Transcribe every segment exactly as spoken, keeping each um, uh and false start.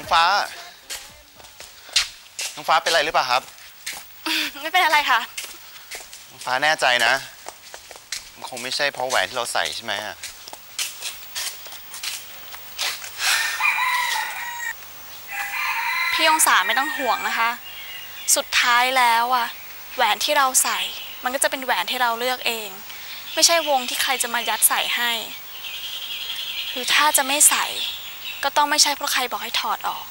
ฟ้าน้องฟ้าเป็นอะไรหรือเปล่าครับไม่เป็นอะไรค่ะน้องฟ้าแน่ใจนะมันคงไม่ใช่เพราะแหวนที่เราใส่ใช่ไหมอะพี่องศาไม่ต้องห่วงนะคะสุดท้ายแล้วอะแหวนที่เราใส่มันก็จะเป็นแหวนที่เราเลือกเองไม่ใช่วงที่ใครจะมายัดใส่ให้หรือถ้าจะไม่ใส่ก็ต้องไม่ใช่เพราะใครบอกให้ถอดออก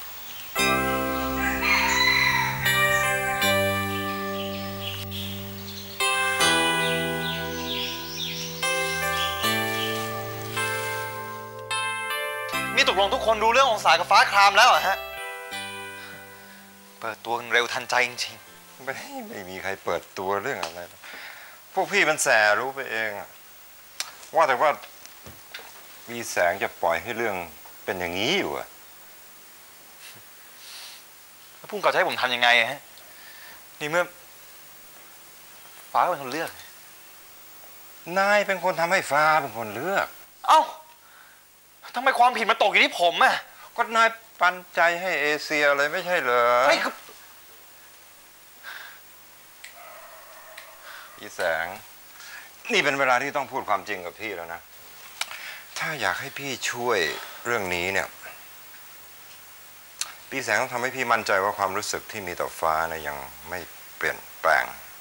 นี่ตกลงทุกคนรู้เรื่ององศากับฟ้าครามแล้วเหรอฮะเปิดตัวกันเร็วทันใจจริงๆไม่ไม่มีใครเปิดตัวเรื่องอะไรพวกพี่มันแสรู้ไปเองว่าแต่ว่ามีแสงจะปล่อยให้เรื่องเป็นอย่างนี้อยู่อะแล้วพุ่งกับจะให้ผมทำยังไงฮะนี่เมื่อฟ้าเป็นคนเลือกนายเป็นคนทำให้ฟ้าเป็นคนเลือกเอ้าทำไมความผิดมาตกอยู่ที่ผมอะก็นายปันใจให้เอเชียเลยไม่ใช่เหรอไม่คือพี่แสงนี่เป็นเวลาที่ต้องพูดความจริงกับพี่แล้วนะถ้าอยากให้พี่ช่วยเรื่องนี้เนี่ยพี่แสงต้องทำให้พี่มั่นใจว่าความรู้สึกที่มีต่อฟ้านะยังไม่เปลี่ยนแปลง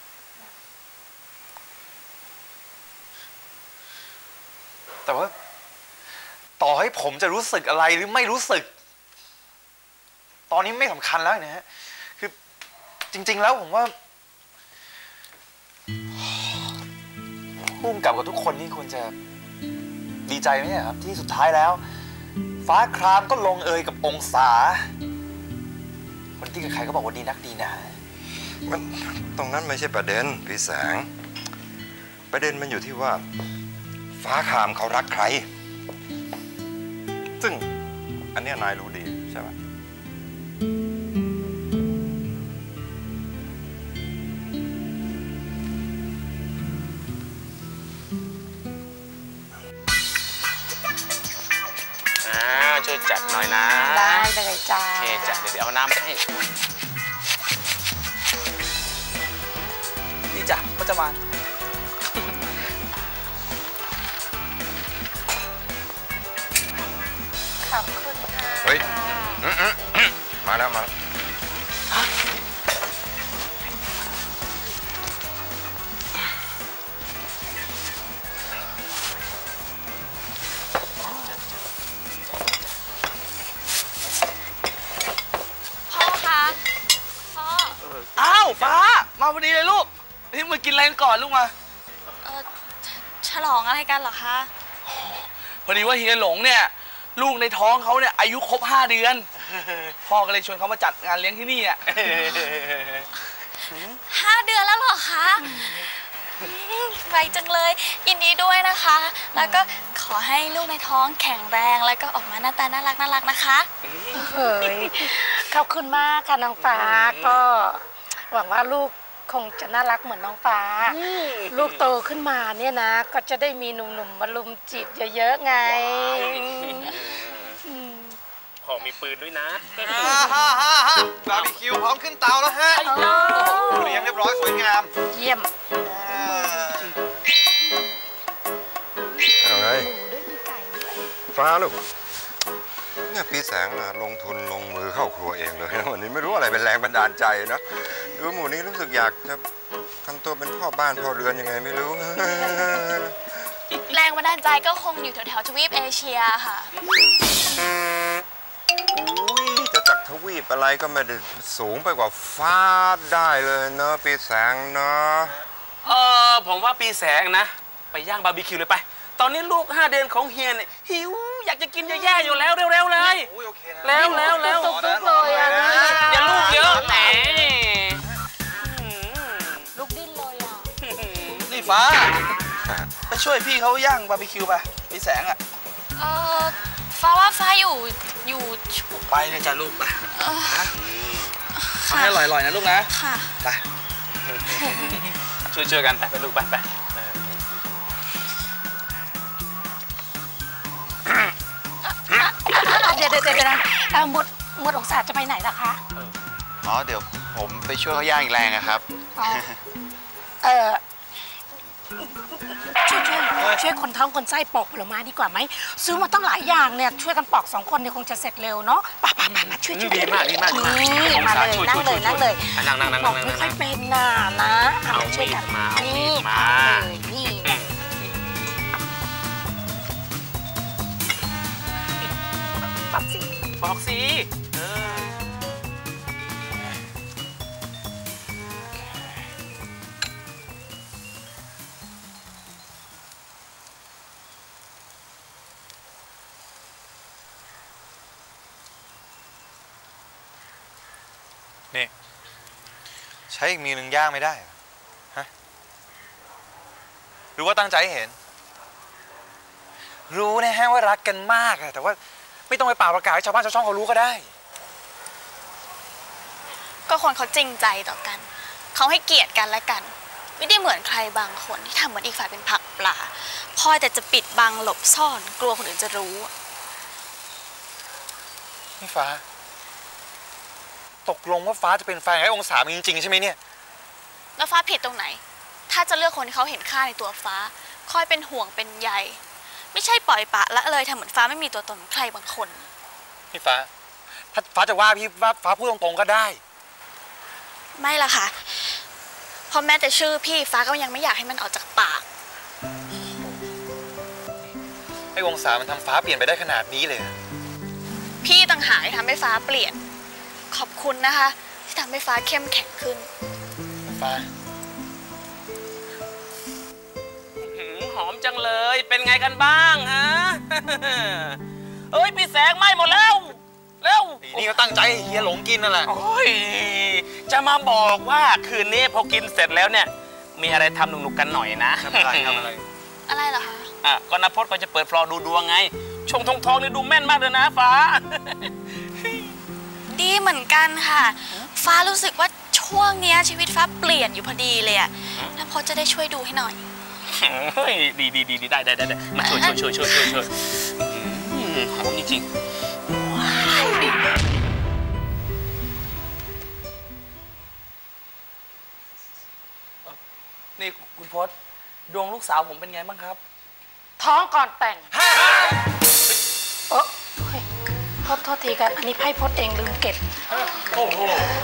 แต่ว่าต่อให้ผมจะรู้สึกอะไรหรือไม่รู้สึกตอนนี้ไม่สำคัญแล้วนะฮะคือจริงๆแล้วผมว่าพุ่มกับกับทุกคนนี่ควรจะดีใจไหมครับที่สุดท้ายแล้วฟ้าครามก็ลงเอยกับองศาคนที่ใครๆก็บอกว่าดีนักดีนะมันตรงนั้นไม่ใช่ประเด็นพี่แสงประเด็นมันอยู่ที่ว่าฟ้าครามเขารักใครซึ่งอันนี้นายรู้ดีใช่ไหมช่วยจัดหน่อยนะได้เลยจ้าโอเคจัดเดี๋ยวเอาน้ำให้นี่จ้ะพจมานขอบคุณค่ะเฮ้ยมาแล้วมาแล้วอ้าวฟ้ามาพอดีเลยลูกนี่มากินอะไรก่อนลูกมาเออฉลองอะไรกันเหรอคะพอดีว่าเฮียหลงเนี่ยลูกในท้องเขาเนี่ยอายุครบห้าเดือนพ่อก็เลยชวนเขามาจัดงานเลี้ยงที่นี่อ่ะห้าเดือนแล้วเหรอคะไวจังเลยยินดีด้วยนะคะแล้วก็ขอให้ลูกในท้องแข็งแรงแล้วก็ออกมาหน้าตาน่ารักน่ารักนะคะเฮ้ยขอบคุณมากค่ะน้องฟ้าก็หวังว่าลูกคงจะน่ารักเหมือนน้องฟ้าลูกโตขึ้นมาเนี่ยนะก็จะได้มีหนุ่มๆมาลุมจีบเยอะๆไงขอมีปืนด้วยนะบาร์บีคิวพร้อมขึ้นเตาแล้วฮะเลี้ยงเรียบร้อยสวยงามเยี่ยมอะไรฟ้าลูกเนี่ยพี่แสงนะลงทุนลงมือเข้าครัวเองเลยนะวันนี้ไม่รู้อะไรเป็นแรงบันดาลใจนะดูหมูนี้รู้สึกอยากจะทำตัวเป็นพ่อบ้านพ่อเรือนยังไงไม่รู้แรงบันดาลใจก็คงอยู่แถวๆทวีปเอเชียค่ะอุ้ยจะจากทวีปอะไรก็ไม่ได้สูงไปกว่าฟ้าได้เลยเนาะพี่แสงเนาะเออผมว่าปีแสงนะไปย่างบาร์บีคิวเลยไปตอนนี้ลูกห้าเดือนของเฮียเนี่ยหิวอยากจะกินแย่ๆอยู่แล้วเร็วๆเลยแล้วแล้วแล้วตุ๊กเลยอ่ะอย่าลูกเยอะแหมลูกดิ้นเลยอ่ะนี่ฟ้าไปช่วยพี่เขาย่างบาร์บีคิวไปพี่แสงอ่ะเออฟ้าว่าฟ้าอยู่อยู่ไปเลยจ้ะลูกไปทำให้อร่อยๆนะลูกนะค่ะไปช่วยๆกันไปไปลูกไปไปเดี๋ยวเดี๋ยวเดี๋ยวหมดหมวดองศาจะไปไหนล่ะคะอ๋อเดี๋ยวผมไปช่วยเขาย่างอีกแรงอะครับเออช่วยช่วยช่วยคนท้องคนไส้ปอกผลไม้ดีกว่าไหมซื้อมาตั้งหลายอย่างเนี่ยช่วยกันปอกสองคนเนี่ยคงจะเสร็จเร็วเนาะป่ะป่ะป่ะมาช่วยช่วยดีมากดีมากดีมากนี่มาเลยนั่งเลยนั่งเลยนั่งนั่งนั่งบนั่อง กนั่งไม่ค่อยเป็นน่ะนะเอาช่วยกันมาเอามีนี่ดมาเลยนี่ปับสิบอกสิเออนี่ใช้อีกมือหนึ่งย่างไม่ได้ฮะหรือว่าตั้งใจให้เห็น รู้นะฮะว่ารักกันมากแต่ว่าไม่ต้องไปเป่าประกาศให้ชาวบ้านชาวช่องเขารู้ก็ได้ก็คนเขาจริงใจต่อกัน เขาให้เกียรติกันและกัน ไม่ได้เหมือนใครบางคนที่ทำเหมือนอีกฝ่ายเป็นผักปลาคอยแต่จะปิดบังหลบซ่อนกลัวคนอื่นจะรู้นี่ฟ้า ตกลงว่าฟ้าจะเป็นแฟนให้องศาจริงๆใช่ไหมเนี่ยแล้วฟ้าผิดตรงไหน ถ้าจะเลือกคนที่เขาเห็นค่าในตัวฟ้า คอยเป็นห่วงเป็นใยไม่ใช่ปล่อยปะละเลยทำเหมือนฟ้าไม่มีตัวตนใครบางคนนี่ฟ้า ถ้าฟ้าจะว่าพี่ว่าฟ้าพูดตรงๆก็ได้ไม่ละค่ะเพราะแม้แต่ชื่อพี่ฟ้าก็ยังไม่อยากให้มันออกจากปากไอ้องศามันทำฟ้าเปลี่ยนไปได้ขนาดนี้เลยพี่ต่างหากที่ทำให้ฟ้าเปลี่ยน ขอบคุณนะคะที่ทำให้ฟ้าเข้มแข็งขึ้นฟ้าหอมจังเลยเป็นไงกันบ้างฮะ เอ้ยพี่แสงไหม้หมดแล้วเร็วนี่ก็ตั้งใจให้เฮียหลงกินนั่นแหละโอ้ยจะมาบอกว่าคืนนี้พอกินเสร็จแล้วเนี่ยมีอะไรทำหนุกๆกันหน่อยนะทำอะไรทำอะไรอะไรเหรอคะอ่ะก็นพจน์ก็จะเปิดฟลอดูดวงไงชงทองทองนี่ดูแม่นมากเลยนะฟ้าดีเหมือนกันค่ะ ฟ้ารู้สึกว่าช่วงเนี้ยชีวิตฟ้าเปลี่ยนอยู่พอดีเลยอะแล้วพอจะได้ช่วยดูให้หน่อยเฮ้ยดีดีดีดีได้ได้ได้ได้มาช่วยช่วยช่วยช่วยช่วยช่วยอืมหอมจริงๆนี่คุณพจน์ดวงลูกสาวผมเป็นไงบ้างครับท้องก่อนแต่งเออเฮ้ยโทษโทษทีกันอันนี้ไพ่พดเองลืมเก็บโอ้โห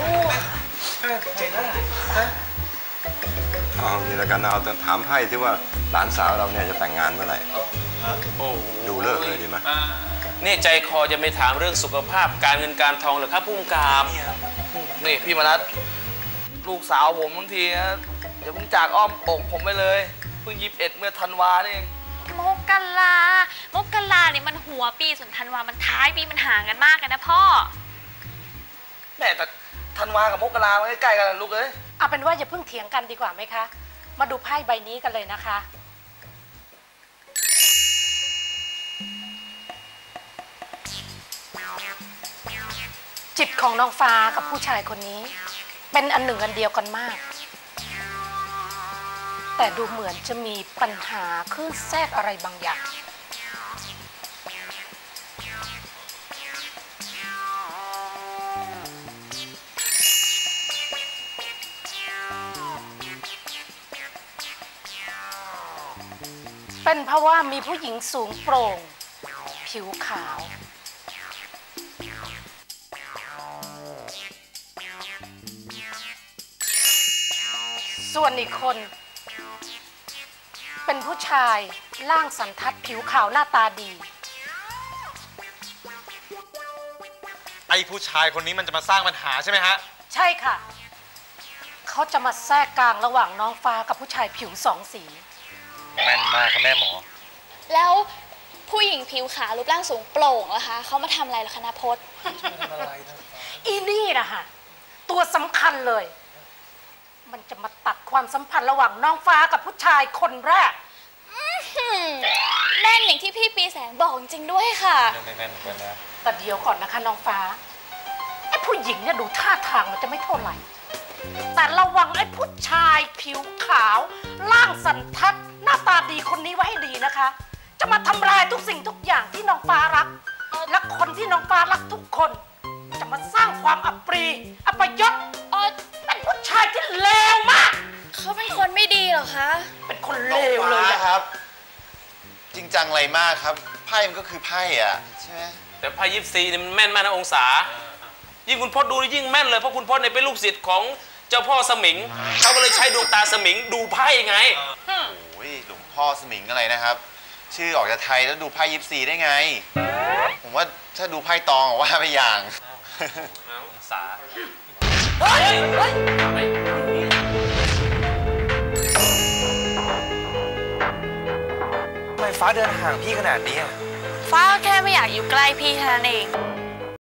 เอางี้แล้วกันเอาแต่ถามไพ่ที่ว่าหลานสาวเราเนี่ยจะแต่งงานเมื่อไหร่โอ้ดูเลิกเลยดีไหมนี่ใจคอจะไม่ถามเรื่องสุขภาพการเงินการทองหรือครับพุ่งกามนี่พี่มานัทลูกสาวผมบางทีนะอย่าเพิ่งจากอ้อมอกผมไปเลยเพิ่งยี่สิบเอ็ดเมื่อธันวานี่เองมกลามกลาเนี่ยมันหัวปีส่วนธันวามันท้ายปีมันห่างกันมากกันนะพ่อแม่แต่ธันวากับมกราใกล้ๆกันลูกเอ้ยเอาเป็นว่าอย่าเพิ่งเถียงกันดีกว่าไหมคะ มาดูไพ่ใบนี้กันเลยนะคะ จิตของน้องฟ้ากับผู้ชายคนนี้ เป็นอันหนึ่งอันเดียวกันมาก แต่ดูเหมือนจะมีปัญหาคลื่นแทรกอะไรบางอย่าง เป็นเพราะว่ามีผู้หญิงสูงโปร่ง ผิวขาว ส่วนอีกคน เป็นผู้ชายร่างสันทัดผิวขาวหน้าตาดีไอ้ผู้ชายคนนี้มันจะมาสร้างปัญหาใช่ไหมฮะใช่ค่ะ เขาจะมาแทรกกลางระหว่างน้องฟ้ากับผู้ชายผิวสองสีแม่นมากค่ะแม่หมอแล้วผู้หญิงผิวขาวรูปร่างสูงโปร่งล่ะคะเขามาทำอะไรล่ะคะนพจน์อีนี่นะฮะตัวสำคัญเลย มันจะมาตัดความสัมพันธ์ระหว่างน้องฟ้ากับผู้ชายคนแรกแม่นอย่างที่พี่ปีแสงบอกจริงด้วยค่ะไม่แม่นเหมือนกันนะแต่เดี๋ยวก่อนนะคะน้องฟ้าไอ้ผู้หญิงเนี่ยดูท่าทางมันจะไม่เท่าไหร่ แต่ระวังไอ้ผู้ชายผิวขาวร่างสันทัดหน้าตาดีคนนี้ไว้ให้ดีนะคะ จะมาทำลายทุกสิ่งทุกอย่างที่น้องฟ้ารัก และคนที่น้องฟ้ารักทุกคนจะมาสร้างความอับปรีอัปยศเออเป็นผู้ชายที่เลวมากเขาเป็นคนไม่ดีเหรอคะเป็นคนเลวเลยฟ้าอะครับ จริงจังอะไรมากครับ ไพ่มันก็คือไพ่อ่ะใช่ไหมแต่ไพ่ยิปซีเนี่ยมันแม่นมากนะองศา ยิ่งคุณพจน์ดูยิ่งแม่นเลยเพราะคุณพจน์เนี่ยเป็นลูกศิษย์ของเจ้าพ่อสมิงเขาก็เลยใช้ดวงตาสมิงดูไพ่ไงโอ้ยหลวงพ่อสมิงอะไรนะครับ ชื่อออกจากไทยแล้วดูไพ่ยิปซีได้ไง ผมว่าถ้าดูไพ่ตองอะว่าไปอย่างองศาเฮ้ยเฮ้ยทำไมฟ้าเดินห่างพี่ขนาดนี้อะฟ้าแค่ไม่อยากอยู่ใกล้พี่แค่นั้นเองโ